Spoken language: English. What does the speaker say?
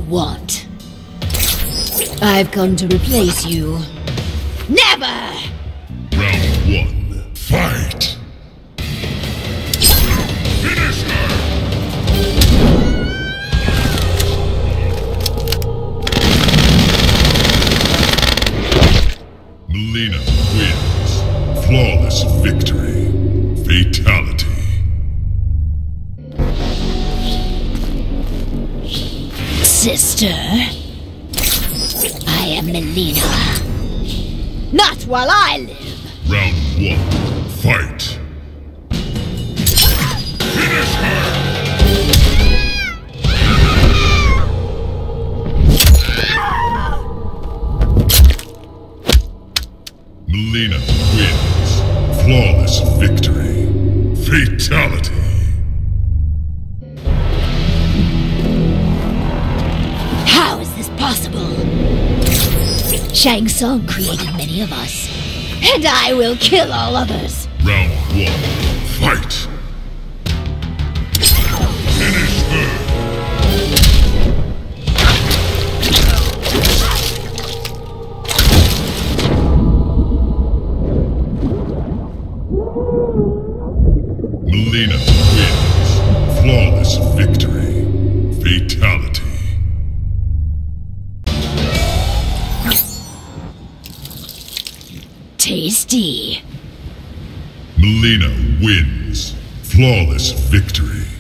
want. I've come to replace you. Never! Round 1. Fight! Finish her! Mileena wins. Flawless victory. Fatality. Sister, I am Mileena. Not while I live. Round 1. Fight! Finish her! Mileena wins. Flawless victory. Fatality. How is this possible? Shang Tsung created many of us, and I will kill all others. Round 1. Fight! Finish her! Mileena wins. Flawless victory. Fatality. Tasty. Mileena wins. Flawless victory.